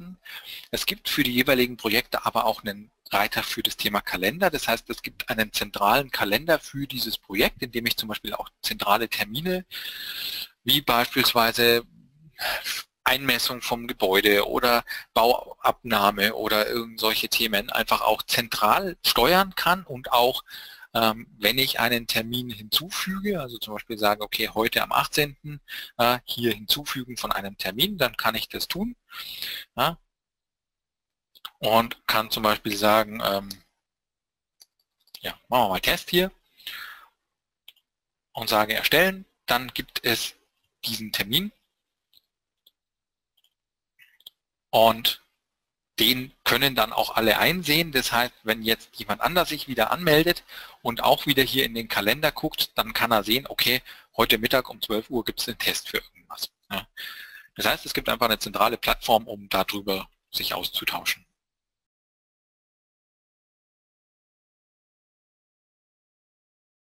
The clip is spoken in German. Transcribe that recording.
starten. Es gibt für die jeweiligen Projekte aber auch einen Reiter für das Thema Kalender. Das heißt, es gibt einen zentralen Kalender für dieses Projekt, in dem ich zum Beispiel auch zentrale Termine, wie beispielsweise Einmessung vom Gebäude oder Bauabnahme oder irgend solche Themen einfach auch zentral steuern kann und auch wenn ich einen Termin hinzufüge, also zum Beispiel sage, okay, heute am 18. Hier hinzufügen von einem Termin, dann kann ich das tun. Ja, und kann zum Beispiel sagen, ja, machen wir mal Test hier und sage erstellen, dann gibt es diesen Termin und den können dann auch alle einsehen. Das heißt, wenn jetzt jemand anders sich wieder anmeldet und auch wieder hier in den Kalender guckt, dann kann er sehen, okay, heute Mittag um 12 Uhr gibt es einen Test für irgendwas. Ja. Das heißt, es gibt einfach eine zentrale Plattform, um darüber sich auszutauschen.